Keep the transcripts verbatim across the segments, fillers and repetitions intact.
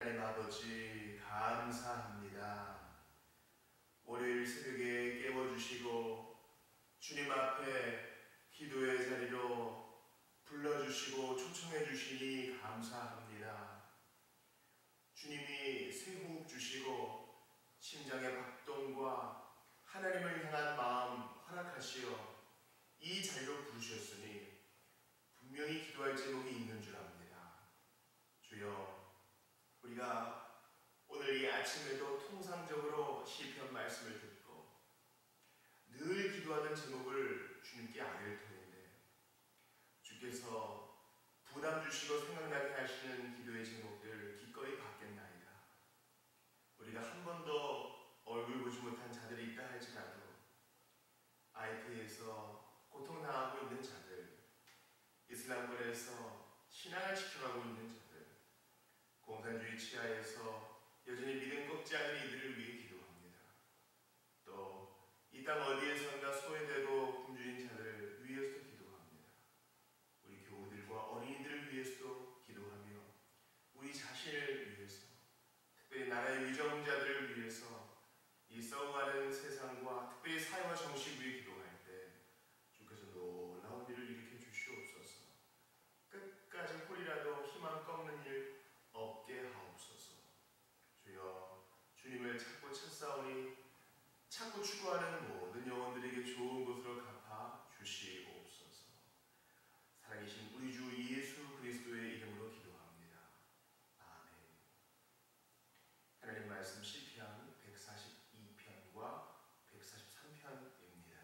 하나님 아버지 감사합니다. 월요일 새벽에 깨워주시고 주님 앞에 기도의 자리로 불러주시고 초청해 주시니 감사합니다. 주님이 새 호흡 주시고 심장의 박동과 하나님을 향한 마음 허락하시어 이 자리로 부르셨으니 분명히 기도할 제목이 있는 줄 압니다. 주여, 우리가 오늘 이 아침에도 통상적으로 시편 말씀을 듣고 늘 기도하는 제목을 주님께 아뢰를 터인데 주께서 부담 주시고 생각나게 하시는 기도의 제목들 기꺼이 받겠나이다. 우리가 한 번도 얼굴 보지 못한 자들이 있다 할지라도 아이티에서 고통당하고 있는 자들, 이슬람권에서 신앙을 지켜가고 있는 자들, 공산주의 치하에서 여전히 믿음 꺾지 않은 이들을 위해 기도합니다. 또 이 땅 어디에선가 소외되고 굶주린 자들을 위해서도 기도합니다. 우리 교우들과 어린이들을 위해서도 기도하며 우리 자신을 위해서, 특별히 나라의 위정자들을 위해서 이 썩어가는 세상과 특별히 사회와 정식 위해 기도할 때 주께서 놀라운 일을 일으켜 주시옵소서. 끝까지 홀이라도 희망 꺾는 일 없게 하옵소서. 주여, 주님을 찾고 찾사오니 찾고 추구하는 모든 영혼들에게 좋은 곳으로 갚아 주시옵소서. 살아계신 우리 주 예수 그리스도의 이름으로 기도합니다. 아멘. 하나님 말씀 시편 백사십이 편과 백사십삼 편입니다.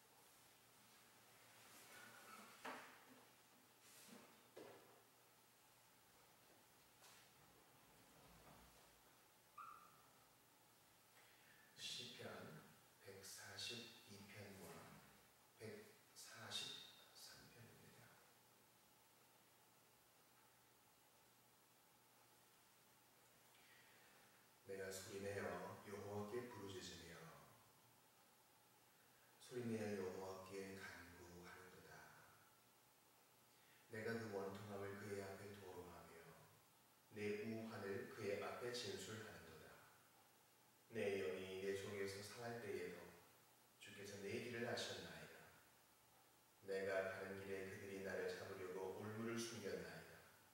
시편 백사십이 편과 백사십삼 편입니다. 내가 소리내어 여호와께 부르짖으며 소리내어 여호와께 간구하는도다. 내가 그 원통함을 그의 앞에 도로하며 내 우환을 그의 앞에 진술하는도다. 내 영이 내 속에서 상할 때에도 주께서 내 길을 아셨나이다. 내가 가는 길에 그들이 나를 잡으려고 올무를 숨겼나이다.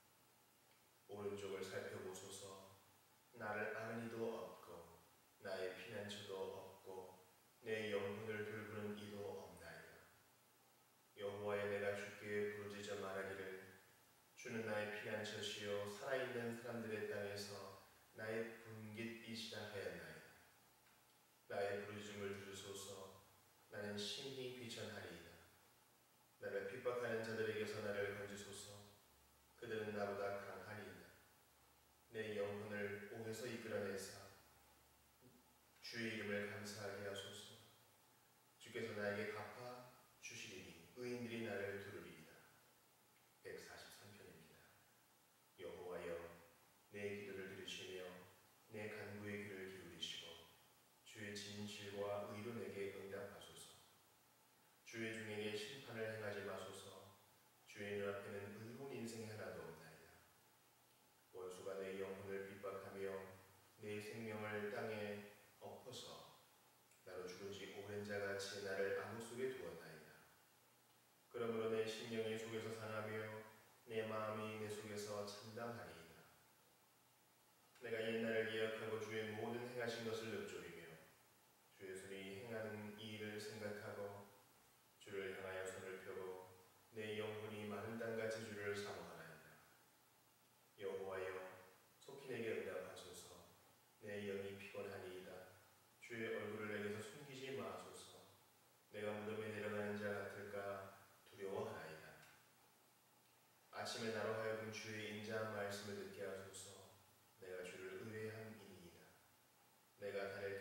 오른쪽을 살펴보소서. 나를 아는 이도 없고 나의 피난처도 없고 내 영혼을 돌보는 이도 없나이다. 여호와여, 내가 주께 부르짖어 말하기를 주는 나의 피난처시요 살아있는 사람들의 땅에서 나의 분깃빛이라 하였나이다. 나의 부르짖음을 들으소서. 나는 심히 비천하리이다. 나를 핍박하는 자들에게서 나를 건지소서. 그들은 나보다 강하니이다. 내 영혼을 옥에서 이끌어내사 주의 이름을 감사하게 하소서. 주께서 나에게 갚아 주시리니 의인들이 나를 두르리이다. 백사십삼 편입니다. 여호와여, 내 기도를 들으시며 내 간구의 귀를 기울이시고 주의 진실과 의로 내게 응답하소서. 주의 중에게 심판을 행하지 마소서. 주의 눈앞에는 의로운 인생이 하나도 없나이다. 원수가 내 영혼을 핍박하며 내 생명을 땅에 엎어서 나로 죽은 지 오랜 자같이 나를 암흑 속에 두었나이다. 그러므로 내 심령이 속에서 상하며 내 마음이 내 속에서 참담하리이다. 내가 옛날을 기억하고 주의 모든 행하신 것을 읊조리며 주의 손이 행하는 이 일을 생각하고 주를 향하여 손을 펴고 내 영혼이 마른 땅같이 주를 사모하나이다. 여호와여, 속히 내게 응답하소서. 내 영이 피곤하니이다. 주의 얼굴을 내게서 숨기지 마소서. 내가 무덤에 내려가는 자 같을까 두려워하나이다. 아침에 나로 하여금 주의 인자한 말씀을 듣게 하소서. 내가 주를 의뢰함이니이다. 내가 달을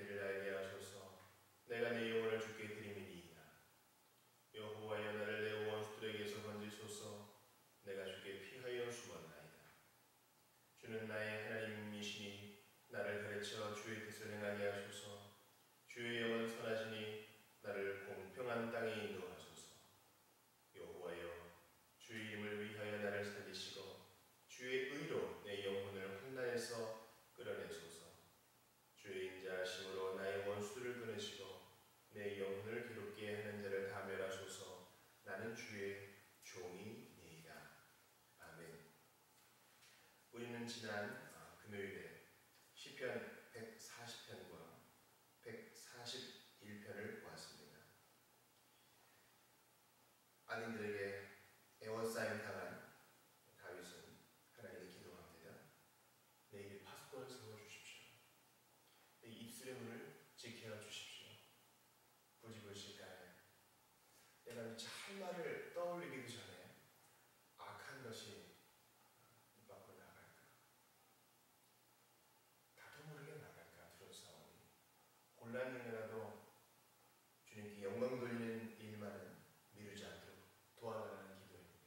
금요일에 시편 백사십 편과 백사십일 편을 보았습니다. 아들들에게 에워싸임 당한 다윗은 하나님께 기도합니다. 내일 파수꾼을 세워주십시오. 내 입술의 문을 지켜 주십시오. 부지불식간에 내가 할 말을 떠올리기도 전에 악한 것이 입 밖으로 나갈까, 나도 모르게 나갈까 두렵사오니 곤란이라도 주님께 영광 돌리는 일만은 미루지 않도록 도와달라는 기도입니다.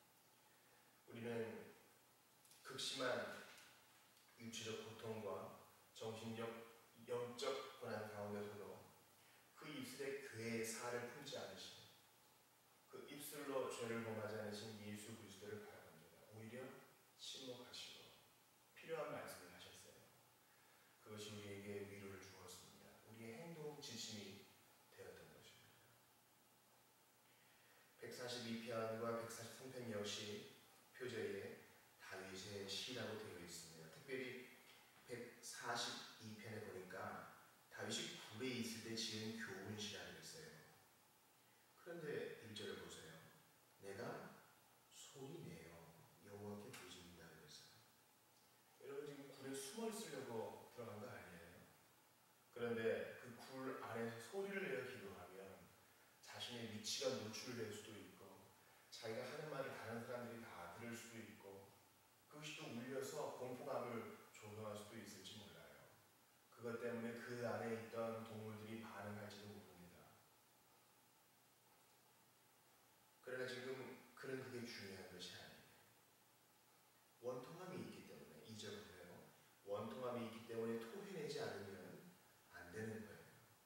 우리는 극심한 육체적 고통과 정신적, 영적 고난 가운데서도 그 입술에 괴의 살을 품지 않으신, 그 입술로 죄를 범하지 않으신 예수 그리스도를 바라봅니다. 오히려 침묵하시고 필요한 말씀을 하셨어요. 그것이 우리에게 위로를 주었습니다. 우리의 행동 지침이 되었던 것입니다. 백사십이 편과 백사십삼 편 역시 표제에 다윗의 시라고 되어 있습니다. 특별히 백사십이 편에 보니까 다윗이 굴에 있을 때 지은 교훈시라고 했어요. 그런데 일 절을 보세요. 내가 소리내어 여호와께 부르짖는다 그랬어요. 여러분 지금 굴에 숨어 있으려고 들어간 거 아니에요? 그런데 그 굴 안에서 소리를 내어 기도하면 자신의 위치가 노출될 수도 있고, 자기가 하는 말을 다른 사람들이 다 들을 수도 있고, 그것이 또 울려서 공포감을 조성할 수도 있을지 몰라요. 그것 때문에 그 안에 있던 동물들이 반응할지도 모릅니다. 그러나 지금 그는 그게 중요한 것이 아니에요. 원통함이 있기 때문에, 이 절 보세요. 원통함이 있기 때문에 토해내지 않으면 안 되는 거예요.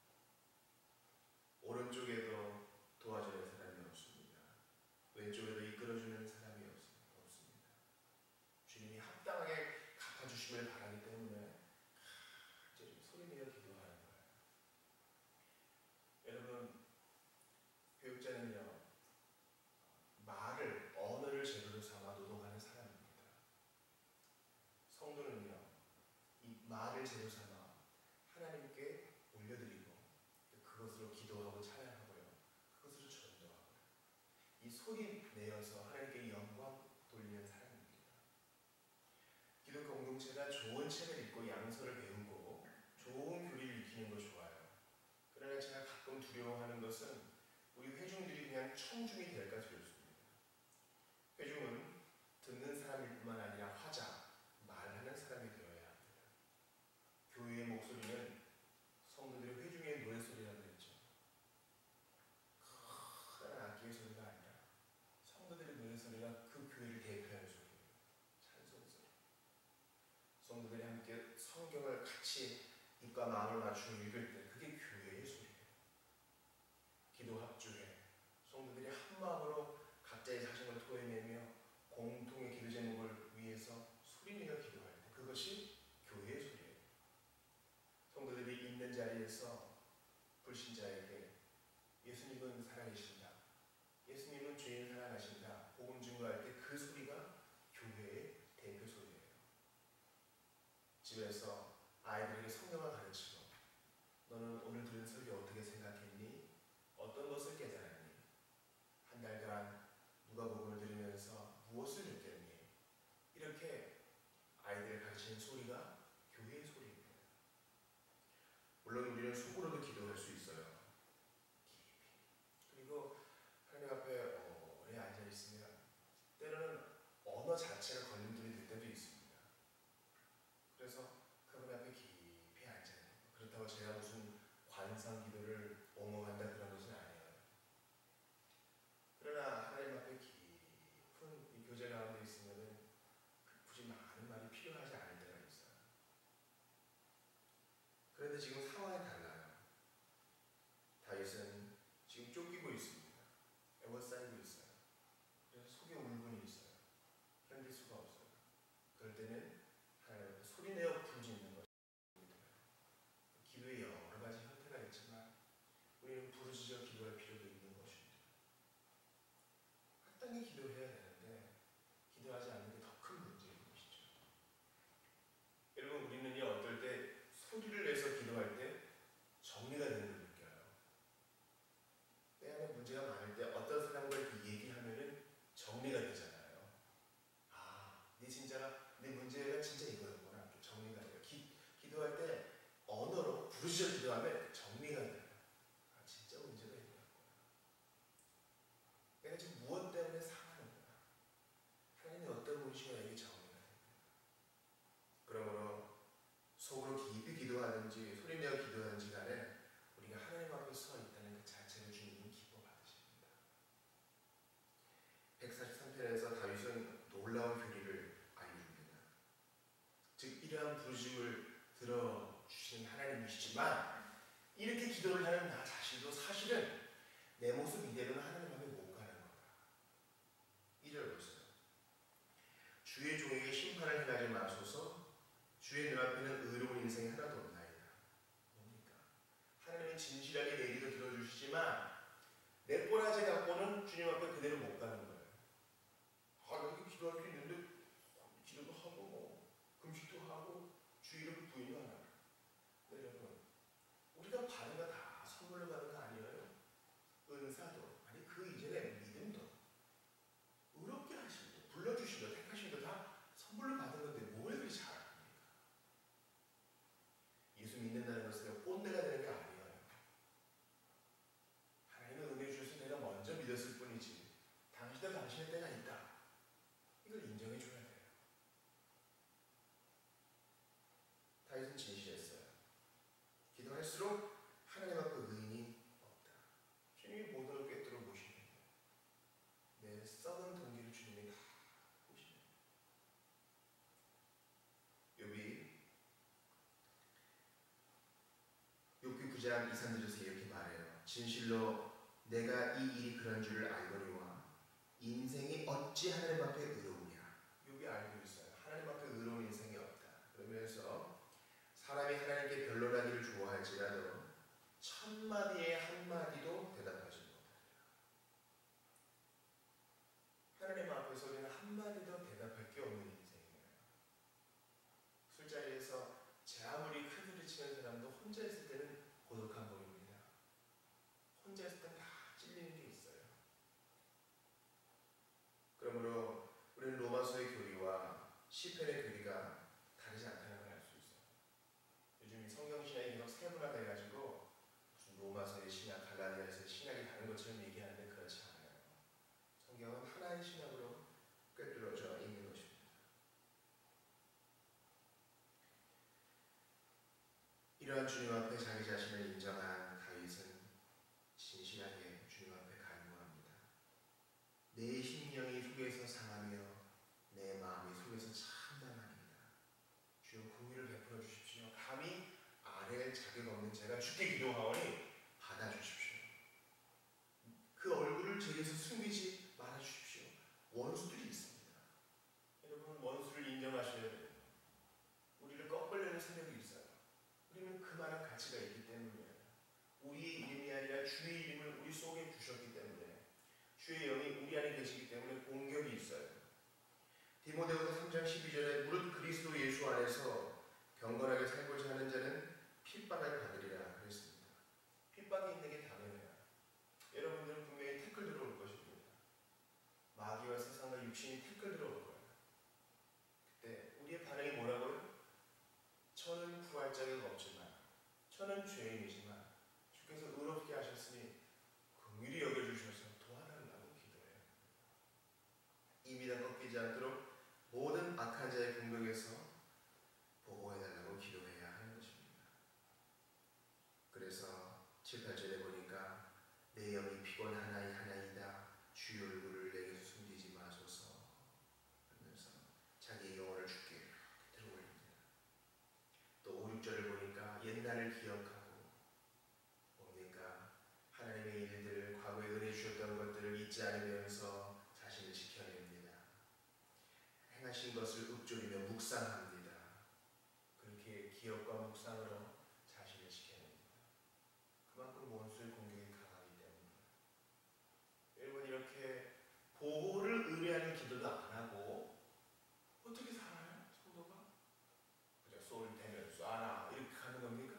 오른쪽에도 도와주는 사람이 없습니다. 왼쪽에도 이끌어주는 사람이 없습니다. 주님이 합당하게 갚아주심을 바라기 때문에 소리내어 기도하는 거예요. 여러분, 교육자는요, 말을, 언어를 재료로 삼아 노동하는 사람입니다. 성도는요, 이 말을 재료 삼아 하나님께 올려드리고 그것으로 기도하고 찬양하고요, 그것으로 전도하고요, 이 소리 내어서 하나님께 영광 돌리는 사람입니다. 기독교 공동체가 좋은 책을 읽고 양서를 배우고 좋은 교리를 익히는 거 좋아요. 그러나 제가 가끔 두려워하는 것은 우리 회중들이 그냥 청중이 될까 두렵습니다. 회중은 듣는 사람일 뿐만 아니라 화자, 말하는 사람이 되어야 합니다. 교회의 목소리는 성도들의 회중의 노래소리라고 했죠. 큰 악기의 소리가 아니라 성도들의 노래소리가 그 교회를 대표하는 소리예요. 찬송소리. 성도들이 함께 성경을 같이 입과 마음을 맞추고 읽을 때 그게 교회의 소리예요. 기도 합주회, 성도들이 한 마음으로 각자의 사정을 토해내며 공통의 기도 제목을 위해서 소리내어 기도할 때 그것이 교회의 소리예요. 성도들이 있는 자리에서 불신자에게 예수님은 살아계신다, 예수님은 죄인 사랑하신다 복음 증거할 때 그 소리가 교회의 대표 소리예요. 집에서 아이들에게 성경을 가르치고 너는 오늘 들은 소리 어떻게 생각했니? 어떤 것을 깨달았니? 한 달간 누가복음을 들으면서 무엇을 느꼈니? 이렇게 아이들을 가르치는 소리가 교회의 소리입니다. 물론 우리는 속으로도 기도할 수 있어요. 깊이. 그리고 하나님 앞에 오래 앉아있으면 때로는 언어 자체가 걸림돌이 될 때도 있습니다. 그래서 그분 앞에 깊이 앉아요. 그렇다고 제가 무슨 관상 기도를 옹호한다 그런 것은 아니에요. 그러나 하나님 앞에 깊은 이 교제 가운데 있으면은 굳이 많은 말이 필요하지 않을 때가 있어요. 그런데 지금 상황이 달라요. 다윗은 지금 쫓기고 있습니다. 애워싸이고 있어요. 그래서 속에 울분이 있어요. 견딜 수가 없어요. 그럴 때는 하나님 앞에 소리내어 부르짖는 것입니다. 기도에 여러 가지 형태가 있지만 우리는 부르짖어 기도할 필요도 있는 것입니다. 합당히 기도해야 되는데 기도하지 않는 게 더 큰 문제인 것이죠. 있지만 이렇게 기도를 하는 나 자신도 사실은 내 모습 이대로는 하나님 앞에 못 가는 거다. 이 절 보세요. 주의 종에게 심판을 행하지 마소서. 주의 눈앞에는 의로운 인생이 하나도 없나이다. 뭡니까? 하나님은 진실하게 내 기도 들어주시지만 내 꼬라지 갖고는 주님 앞에 그대로 못 가는 거예요. 아, 여기 기도할 수 있는데 기도도 하고 뭐 금식도 하고 주 이름 부인도 안 하고. 여러분, 우리가 받은 거 다 선물로 받은 거 아니에요? 은사도, 아니 그 이전에 믿음도, 의롭게 하신 거, 불러주신 거, 택하신 거 다 선물로 받은 건데 뭘 그리 잘합니까? 예수 믿는다는 것은 꼰대가 되는 게 아니에요. 하나님은 은혜 주셔서 내가 먼저 믿었을 뿐이지 당신도 당신의 때가 있다. 이걸 인정해 줘야 돼요. 다윗은 진실했어요. 기도할수록 하나님 앞에 의인이 없다. 주님이 모든 걸 꿰뚫어 보시는 거예요. 내 썩은 동기를 주님이 다 보시는 거예요. 욥이 욥기 구 장 이, 삼 절에서 이렇게 말해요. 진실로 내가 이 일이 그런 줄을 알거니와 인생이 어찌 하나님 앞에 의로우냐. 욥이 알고 있어요. 하나님 앞에 의로운 인생이 없다. 그러면서 사람이 하나님께 변론하기를 좋아할지라도 천마디에 한마디도 대답하지 못하리라. 하나님 앞에서 우리는 한마디도 대답할 게 없는 인생이에요. 술자리에서 제 아무리 큰 소리 치는 사람도 혼자 있을 때는 고독한 법입니다. 혼자 있을 땐 다 찔리는 게 있어요. 그러므로 우리는 로마서의 교리와 시편의 교리가 다르지 않다는 걸 알 수 있어요. 요즘 성경신학이 계속 세분화돼가지고 무슨 로마서의 신학, 갈라디아서의 신학이 다른 것처럼 얘기하는데 그렇지 않아요. 성경은 하나의 신학으로 꿰뚫어져 있는 것입니다. 이러한 주님 앞에 자기 자신을 인정한 다윗은 진실하게 주님 앞에 간구합니다. 내 심령이 속에서 상하며 내 마음이 속에서 참담합니다. 주여 긍휼을 베풀어 주십시오. 감히 아랠 자격 없는 제가 주께 기도하오니 받아주십시오. 그 얼굴을 제게서 숨기지 말아주십시오. 원수들이 있습니다. 여러분, 원수를 인정하셔야 돼요. 우리를 꺾으려는 세력이 있어요. 우리는 그만한 가치가 있기 때문이에요. 우리의 이름이 아니라 주의 이름을 우리 속에 주셨기 때문에, 주의 영이 우리 안에 계시기 때문에 공격이 있어요. 디모데후서 삼 장 십이 절에 무릇 그리스도 예수 안에서 경건하게 살고자 하는 자는 핍박을 받으리라 그랬습니다. 핍박이 있는 게 당연해요. 여러분들은 분명히 태클 들어올 것입니다. 마귀와 세상과 육신이 태클 들어올 거예요. 그때 우리의 반응이 뭐라고요? 저는 구할 자격 없지만, 저는 죄인이지만 주께서 의롭게 하셨으니 긍휼히 여겨주셔서 도와달라고 기도해요. 이미 다 꺾이지 않도록 모든 악한 자의 공격에서 보호해달라고 기도해야 하는 것입니다. 그래서 칠, 팔 절에 보니까 내 영이 피곤하나이 하나이다. 주의 얼굴을 내게서 숨기지 마소서 하면서 자기의 영혼을 주께 들어올립니다. 또 오, 육 절을 보니까 옛날을 기억하고 뭡니까? 하나님의 일들, 과거에 은혜 주셨던 것들을 잊지 않으면서 자신을 지켜냅니다. 행하신 것을 읊조리며 묵상합니다. 그렇게 기억과 묵상으로 자신을 지켜냅니다. 그만큼 원수의 공격이 강하기 때문에. 여러분, 이렇게 보호를 의뢰하는 기도도 안 하고 어떻게 살아요? 성도가? 그냥 쏠 때면 쏴라 이렇게 하는 겁니까?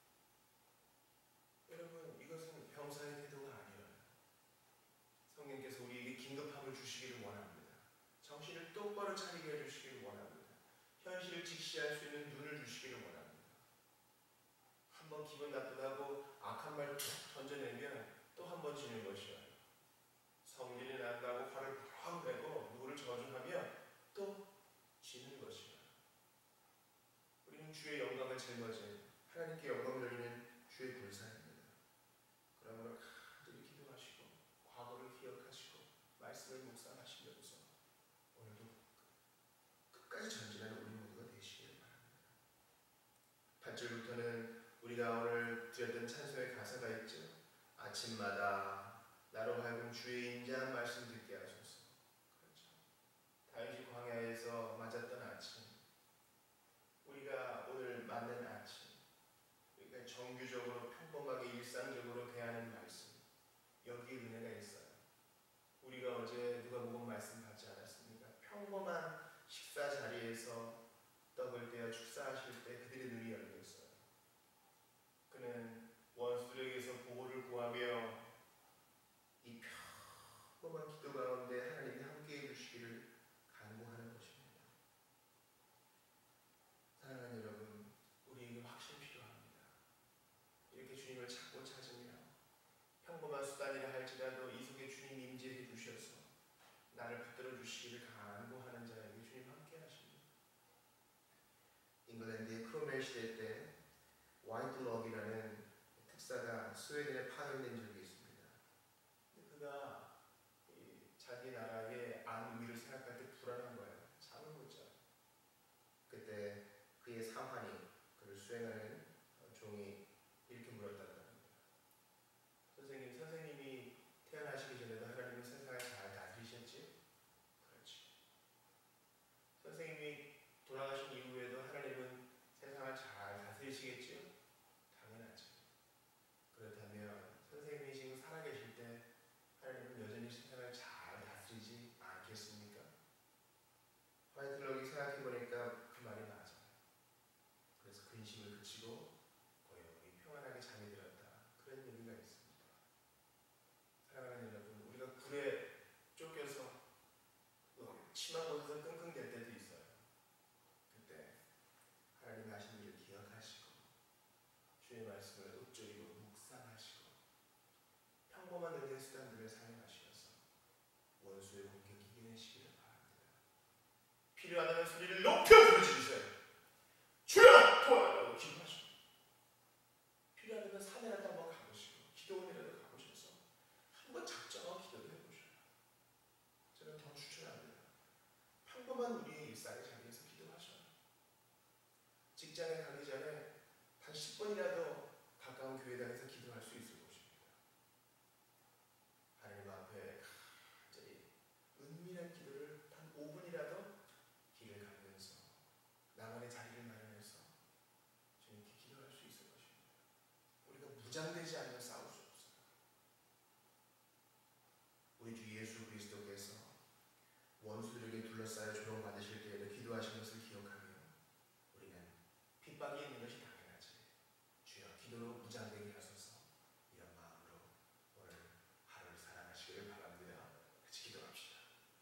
여러분, 이것은 병사의 태도가 아니에요. 성령께서 우리에게 긴급함을 주시기를 원합니다. 정신을 똑바로 차리게 해주시기를 원합니다. 현실을 직시할 수 있는 눈을 주시기를 원합니다. 한번 기분 나쁘다고 악한 말 툭 던져내면 또 한 번 지는 것이에요. 성질이 난다고 화를 팍 내고 누구를 저주하면 또 지는 것이에요. 우리는 주의 영광을 짊어진 하나님께 영광을 돌리는 주의 불사입니다. 그러므로 간절히 기도하시고 과거를 기억하시고 말씀을 묵상하시면서 오늘도 끝까지 전진하는 우리 모두가 되시기를 바랍니다. 팔 절부터는 우리가 오늘 드렸던 찬송의 가사가 있죠. 아침마다 나로 하여금 주의 인자한 말씀 듣게 하소서. 그렇죠. 다윗이 광야에서 맞았던 아침, 우리가 오늘 맞는 아침, 우리가 정규적으로 평범하게 일상적으로 대하는 말씀, 여기에 은혜가 있어요. 우리가 어제 누가복음 말씀 받지 않았습니까? 평범한 식사 자리에서 떡을 떼어 축사하실 때 그들의 눈이 열렸어요. 그는 원수들에게서 보호를 구하며 이 평범한 기도 가운데 하나님이 함께해 주시기를 간구하는 것입니다. 사랑하는 여러분, 우리에게 확신 필요합니다. 이렇게 주님을 찾고 찾으며 평범한 수단이라 할지라도 이 속에 주님 임재해 주셔서 나를 붙들어 주시기를 간구하는 자에게 주님 함께 하십니다. 잉글랜드의 크로멜 시대 때 와이트럭이라는 특사가 스웨덴에 파견된 적이 있습니다. 그가 자기 나라의 안위를 생각할 때 불안한 거예요. 잠을 못 자요. 그때 그의 사환이 그를 수행하는 종이 이렇게 물었다고 합니다. 선생님, 선생님이 태어나시기 전에도 하나님은 세상을 잘 다스리셨지? 그렇지. 선생님이 돌아가신 이후에도 하나님은 세상을 잘 다스리시겠지요? 당연하죠. 그렇다면 선생님이 지금 살아계실 때 하나님은 여전히 세상을 잘 다스리지 않겠습니까? 화이트럭이 생각해보니까 그 말이 맞아요. 그래서 근심을 그치고 고요히 평안하게 잠이 들었다. 그런 얘기가 있습니다. 사랑하는 여러분, 우리가 불에 쫓겨서 심한 곳에서 끙끙댈 때도 있어요. 그때 하나님이 하신 일을 기억하시고 주의 말씀을 읊조리고 묵상하시고 평범한 은혜 수단들을 사용하시면서 원수의 공격이 이겨내시기를 바랍니다. 필요하다면 소리를 높여 부르짖으세요. 주여 도와달라고 기도하시고, 필요하다면 산에라도 한번 가보시고 기도원이라도 가보셔서 한번 작정하고 기도도 해보셔요. 저는 더 추천합니다. 평범한 우리의 일상의 자리에서 기도하셔요. 직장에 가기 전에 단 십 분이라도 가까운 교회당에서 기도할 수 있을 것입니다. 하나님 앞에 간절히 은밀한 기도를 단 오 분이라도 길을 가면서 나만의 자리를 마련해서 주님께 기도할 수 있을 것입니다. 우리가 무장되지 않으면 싸울 수 없어요. 우리 주 예수 그리스도께서 원수들에게 둘러싸여 조롱받으실 때에도 기도하신 것을 기억하며 우리는 핍박이 있는 것이 당연하지. 주여 기도로 무장되게 하소서. 이런 마음으로 오늘 하루를 살아가시기를 바랍니다. 같이 기도합시다.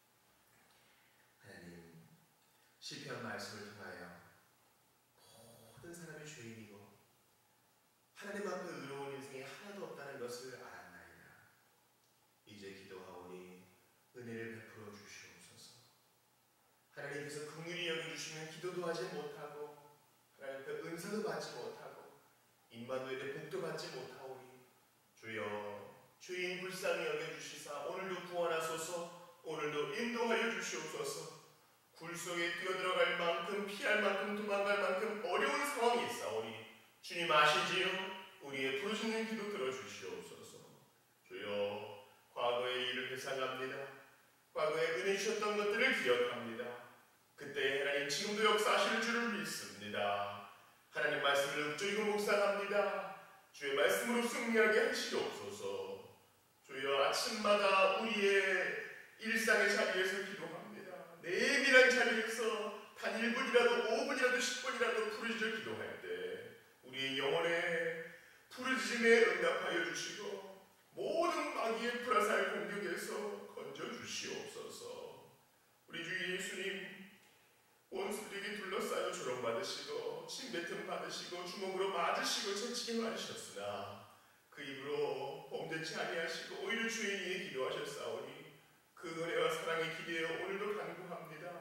하나님, 시편 말씀을 통하여 모든 사람이 죄인이고 하나님 앞에 의로운 인생이 하나도 없다는 것을 알았나이다. 이제 기도하오니 은혜를 베풀어 주시옵소서. 하나님께서 긍휼히 여겨주시면 기도도 하지 못하고 하나님 앞에 은사도 받지 못하고 임마누엘의 복도 받지 못하오니 주여 주인 불쌍히 여겨주시사 오늘도 구원하소서. 오늘도 인도하여 주시옵소서. 굴 속에 뛰어들어갈 만큼 피할 만큼 도망갈 만큼 어려운 상황이 있사오니 주님 아시지요? 우리의 부르짖는 기도 들어주시옵소서. 주여 과거의 일을 회상합니다. 과거에 은혜 주셨던 것들을 기억합니다. 그때 하나님 지금도 역사하실 줄을 믿습니다. 하나님 말씀을 읊조리고 묵상합니다. 주의 말씀으로 승리하게 하시옵소서. 주여 아침마다 우리의 일상의 자리에서 기도합니다. 내밀한 자리에서 단 일 분이라도 오 분이라도 십 분이라도 부르짖어 기도할 때 우리의 영혼에 부르짖음에 응답하여 주시고 모든 마귀의 불화살 공격에서 건져 주시옵소서. 우리 주 예수님 원수들에게 둘러싸여 조롱받으시고 침뱉음 받으시고 주먹으로 맞으시고 채찍에 맞으셨으나 그 입으로 범죄치 아니하시고 오히려 주의 위에 기도하셨사오니 그 은혜와 사랑에 기대어 오늘도 간구합니다.